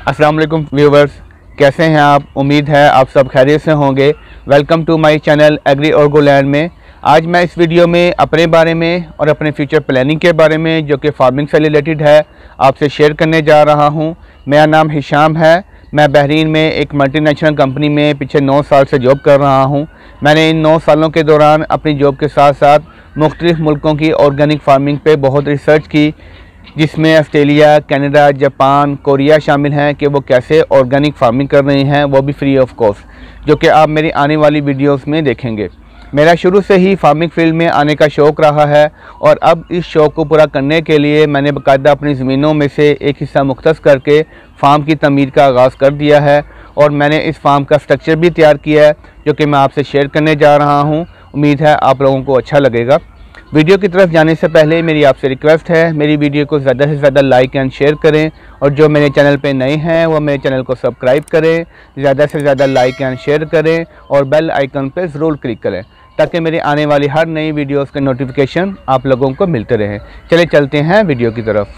अस्सलाम वालेकुम व्यूवर्स, कैसे हैं आप? उम्मीद है आप सब खैरियत से होंगे। Welcome to my channel agri ऑर्गोलैंड में। आज मैं इस वीडियो में अपने बारे में और अपने फ्यूचर प्लानिंग के बारे में जो कि फार्मिंग से रिलेटेड है आपसे शेयर करने जा रहा हूं। मेरा नाम हिशाम है। मैं बहरीन में एक मल्टीनेशनल कंपनी में पिछले 9 साल से जॉब कर रहा हूं। मैंने इन 9 सालों के दौरान अपनी जॉब के साथ साथ मुख्तलिफ़ मुल्कों की ऑर्गेनिक फार्मिंग पे बहुत रिसर्च की, जिसमें ऑस्ट्रेलिया, कनाडा, जापान, कोरिया शामिल हैं कि वो कैसे ऑर्गेनिक फार्मिंग कर रहे हैं, वो भी फ्री ऑफ कॉस्ट, जो कि आप मेरी आने वाली वीडियोस में देखेंगे। मेरा शुरू से ही फार्मिंग फील्ड में आने का शौक़ रहा है और अब इस शौक़ को पूरा करने के लिए मैंने बाकायदा अपनी ज़मीनों में से एक हिस्सा मुख्तस करके फ़ार्म की तमीर का आगाज़ कर दिया है और मैंने इस फार्म का स्ट्रक्चर भी तैयार किया है जो कि मैं आपसे शेयर करने जा रहा हूँ। उम्मीद है आप लोगों को अच्छा लगेगा। वीडियो की तरफ जाने से पहले मेरी आपसे रिक्वेस्ट है, मेरी वीडियो को ज़्यादा से ज़्यादा लाइक एंड शेयर करें और जो मेरे चैनल पे नए हैं वो मेरे चैनल को सब्सक्राइब करें, ज़्यादा से ज़्यादा लाइक एंड शेयर करें और बेल आइकन पे ज़रूर क्लिक करें ताकि मेरी आने वाली हर नई वीडियोस के नोटिफिकेशन आप लोगों को मिलते रहें। चले चलते हैं वीडियो की तरफ।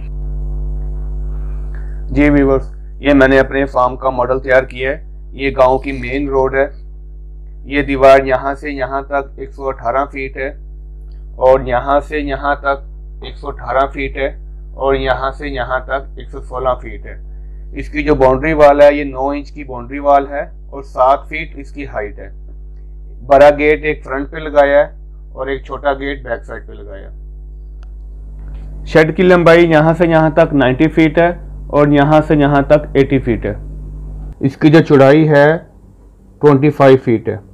जी व्यूअर्स, ये मैंने अपने फार्म का मॉडल तैयार किया है। ये गाँव की मेन रोड है। ये दीवार यहाँ से यहाँ तक 118 फीट है और यहाँ से यहाँ तक 118 फीट है और यहाँ से यहाँ तक 116 फीट है। इसकी जो बाउंड्री वाल है ये 9 इंच की बाउंड्री वाल है और 7 फीट इसकी हाइट है। बड़ा गेट एक फ्रंट पे लगाया है और एक छोटा गेट बैक साइड पे लगाया। शेड की लंबाई यहाँ से यहाँ तक 90 फीट है और यहाँ से यहाँ तक 80 फीट है। इसकी जो चौड़ाई है 25 फीट है।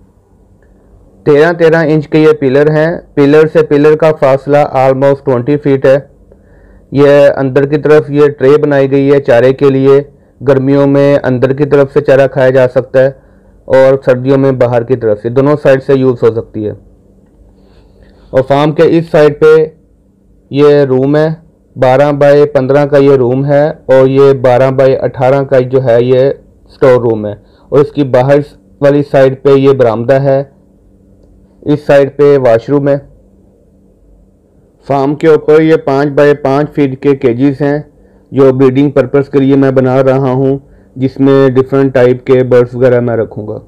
13 इंच के ये पिलर हैं। पिलर से पिलर का फासला ऑलमोस्ट 20 फीट है। ये अंदर की तरफ ये ट्रे बनाई गई है चारे के लिए। गर्मियों में अंदर की तरफ से चारा खाया जा सकता है और सर्दियों में बाहर की तरफ से, दोनों साइड से यूज़ हो सकती है। और फार्म के इस साइड पे ये रूम है। 12 बाय 15 का ये रूम है और ये 12 बाय 18 का जो है ये स्टोर रूम है। और इसकी बाहर वाली साइड पे ये बरामदा है। इस साइड पे वॉशरूम है। फार्म के ऊपर ये 5 बाय 5 फीट के केजेस हैं जो ब्रीडिंग पर्पस के लिए मैं बना रहा हूँ, जिसमें डिफरेंट टाइप के बर्ड्स वगैरह मैं रखूँगा।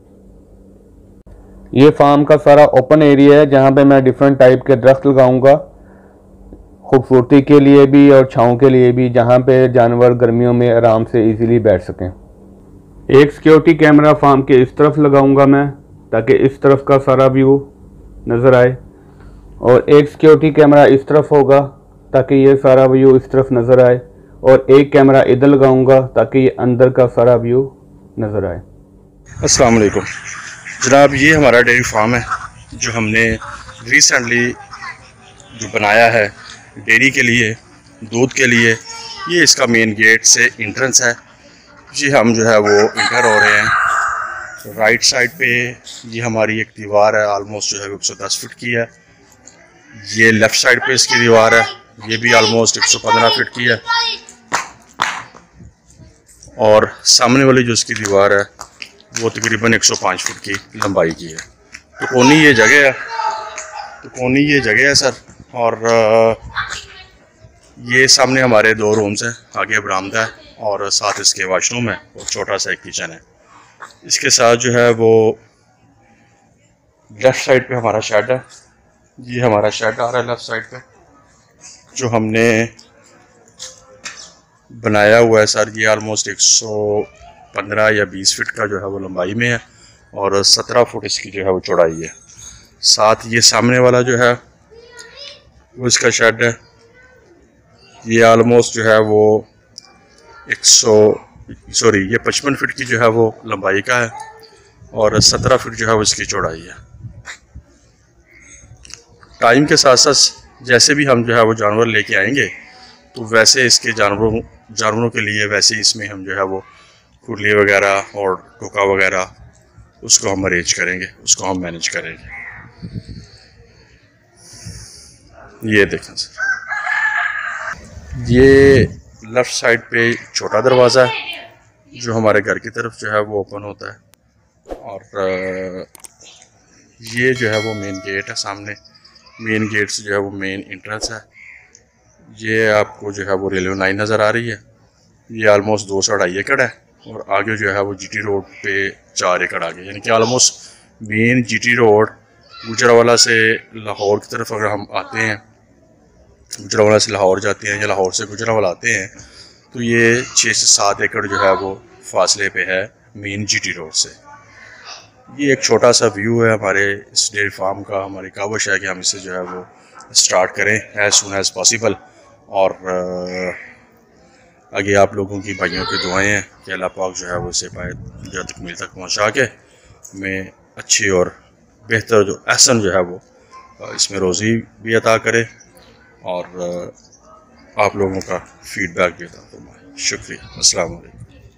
ये फार्म का सारा ओपन एरिया है जहाँ पे मैं डिफरेंट टाइप के दरख्त लगाऊंगा, खूबसूरती के लिए भी और छाँव के लिए भी, जहाँ पे जानवर गर्मियों में आराम से इजीली बैठ सकें। एक सिक्योरिटी कैमरा फार्म के इस तरफ लगाऊंगा मैं ताकि इस तरफ का सारा व्यू नज़र आए और एक सिक्योरिटी कैमरा इस तरफ होगा ताकि ये सारा व्यू इस तरफ नज़र आए और एक कैमरा इधर लगाऊंगा ताकि ये अंदर का सारा व्यू नज़र आए। अस्सलाम वालेकुम जनाब, ये हमारा डेयरी फार्म है जो हमने रिसेंटली जो बनाया है डेयरी के लिए, दूध के लिए। ये इसका मेन गेट से एंट्रेंस है जी। हम जो है वो इंटर हो रहे हैं। राइट साइड पे ये हमारी एक दीवार है, ऑलमोस्ट जो है 110 फीट की है। ये लेफ़्ट साइड पे इसकी दीवार है, ये भी ऑलमोस्ट 115 फीट की है। और सामने वाली जो इसकी दीवार है वो तकरीबन 105 फीट की लंबाई की है। तो कोनी ये जगह है सर। और ये सामने हमारे 2 रूम्स हैं, आगे बरामदा है और साथ इसके वॉशरूम है और छोटा सा एक किचन है। इसके साथ जो है वो लेफ़्ट साइड पे हमारा शेड है। ये हमारा शेड आ रहा है लेफ़्ट साइड पे जो हमने बनाया हुआ है सर। ये ऑलमोस्ट 115 या 20 फीट का जो है वो लंबाई में है और 17 फुट इसकी जो है वो चौड़ाई है। साथ ये सामने वाला जो है वो इसका शेड है। ये ऑलमोस्ट जो है वो ये 55 फीट की जो है वो लंबाई का है और 17 फीट जो है वो इसकी चौड़ाई है। टाइम के साथ साथ जैसे भी हम जो है वो जानवर लेके आएंगे तो वैसे इसके जानवरों के लिए वैसे इसमें हम जो है वो खुरली वगैरह और टोका वगैरह उसको हम अरेंज करेंगे, उसको हम मैनेज करेंगे। ये देखें सर, ये लेफ़्ट साइड पे छोटा दरवाज़ा है जो हमारे घर की तरफ जो है वो ओपन होता है और ये जो है वो मेन गेट है। सामने मेन गेट से जो है वो मेन एंट्रेंस है। ये आपको जो है वो रेलवे लाइन नज़र आ रही है ये आलमोस्ट 2 से 2.5 एकड़ है और आगे जो है वो जीटी रोड पे 4 एकड़ आगे, यानी कि almost main GT road Gujranwala से लाहौर की तरफ अगर हम आते हैं, गुजरावाला से लाहौर जाते हैं या लाहौर से गुजरावाला आते हैं, तो ये 6 से 7 एकड़ जो है वो फासले पे है मेन जीटी रोड से। ये एक छोटा सा व्यू है हमारे इस डेयरी फार्म का। हमारी काविश है कि हम इसे जो है वो स्टार्ट करें एज सुन एज़ पॉसिबल, और आगे आप लोगों की भाइयों की दुआएं हैं कि अल्लाह पाक जो है वो इसे पाए तकमील तक पहुंचा के हमें अच्छी और बेहतर जो एहसन जो है वो इसमें रोज़ी भी अता करे और आप लोगों का फीडबैक भी अता फरमाए। शुक्रिया। अस्सलाम वालेकुम।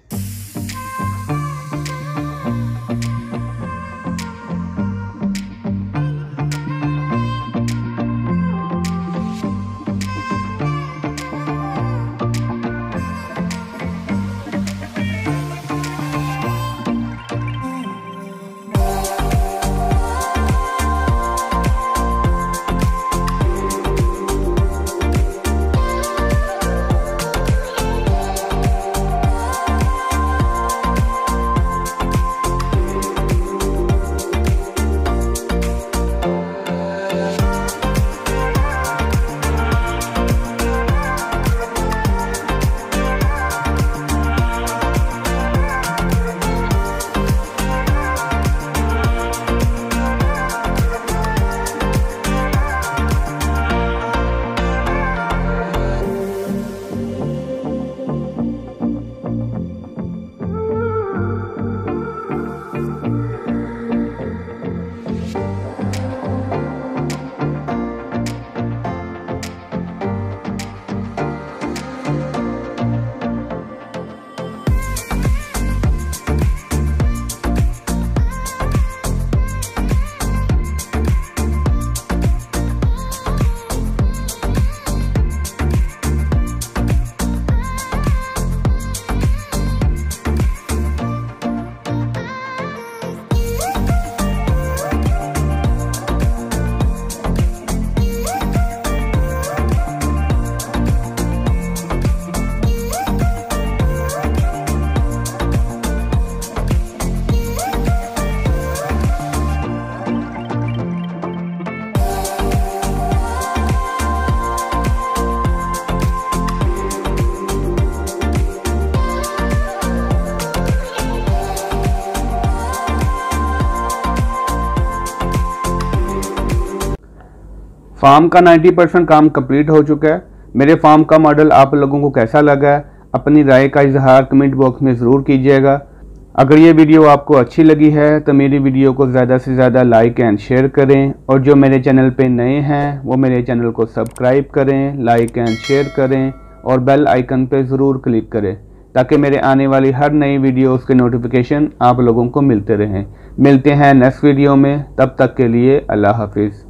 फार्म का 90% काम कंप्लीट हो चुका है। मेरे फार्म का मॉडल आप लोगों को कैसा लगा है, अपनी राय का इजहार कमेंट बॉक्स में ज़रूर कीजिएगा। अगर ये वीडियो आपको अच्छी लगी है तो मेरी वीडियो को ज़्यादा से ज़्यादा लाइक एंड शेयर करें, और जो मेरे चैनल पे नए हैं वो मेरे चैनल को सब्सक्राइब करें, लाइक एंड शेयर करें और बेल आइकन पे ज़रूर क्लिक करें ताकि मेरे आने वाली हर नई वीडियोस के नोटिफिकेशन आप लोगों को मिलते रहें। मिलते हैं नेक्स्ट वीडियो में, तब तक के लिए अल्लाह हाफिज़।